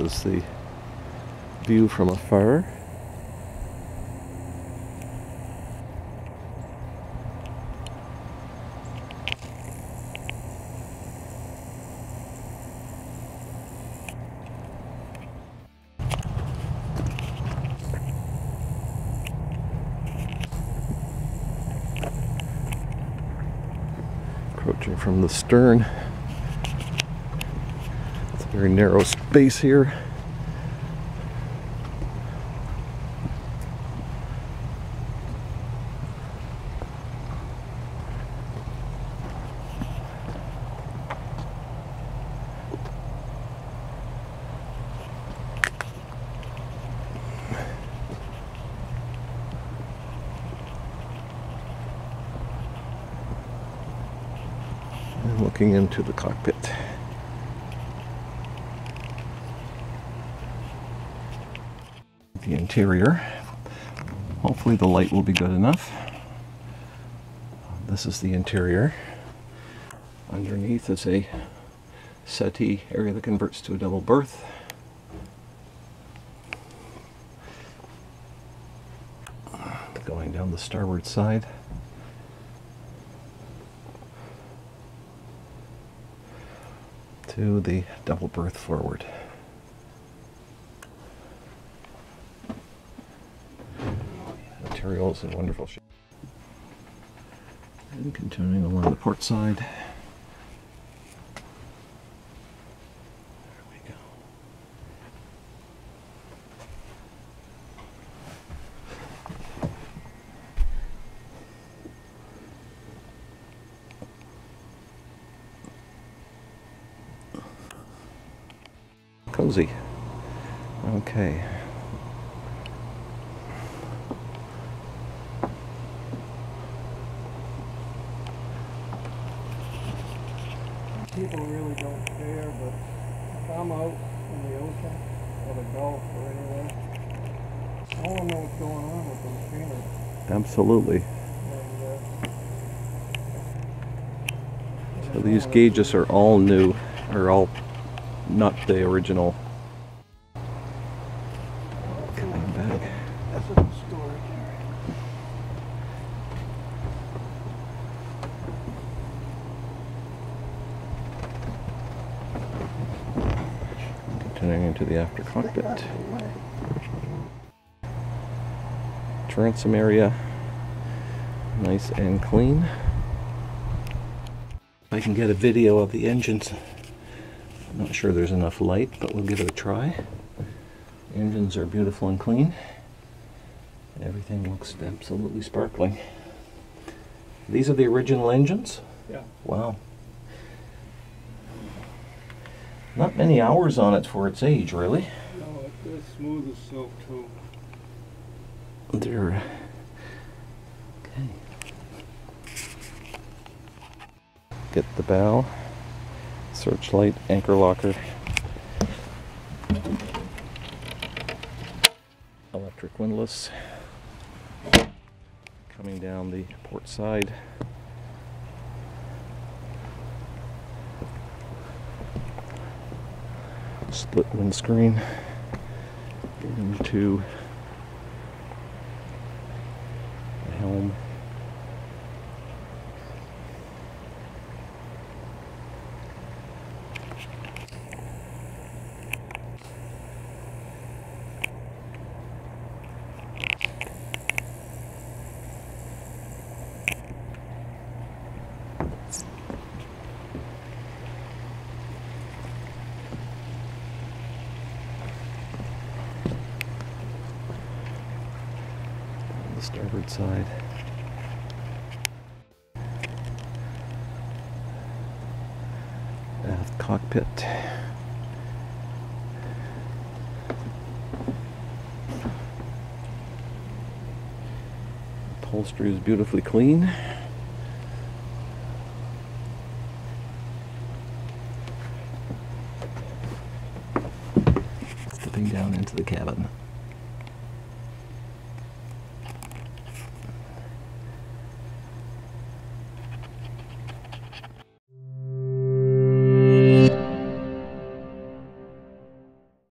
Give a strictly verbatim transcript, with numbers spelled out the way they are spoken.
is the view from afar. Approaching from the stern. It's a very narrow space here. Looking into the cockpit. The interior. Hopefully the light will be good enough. This is the interior. Underneath is a settee area that converts to a double berth. Going down the starboard side. To the double berth forward. Materials in wonderful shape. And continuing along the port side. There we go. Cozy. Okay. People really don't care, but if I'm out in the ocean or the Gulf or anywhere, I want to know what's going on with the machinery. Absolutely. And, uh, So these gauges are all new, or all not the original. Coming back. That's a good story. Continuing into the after cockpit. Transom area, nice and clean. If I can get a video of the engines. I'm not sure there's enough light, but we'll give it a try. The engines are beautiful and clean. Everything looks absolutely sparkling. These are the original engines? Yeah. Wow. Not many hours on it for its age, really. No, it's as smooth as silk, too. They're... Okay. Get the bow. Searchlight, anchor locker, electric windlass, coming down the port side, split windscreen, into the helm. The starboard side. Aft cockpit. Upholstery is beautifully clean. Stepping down into the cabin.